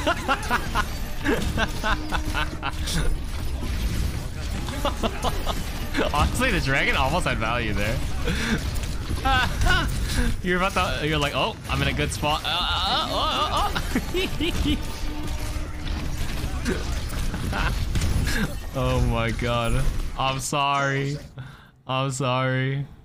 Honestly, the dragon almost had value there. You're about to, you're like, oh, I'm in a good spot. Oh my god. I'm sorry. I'm sorry.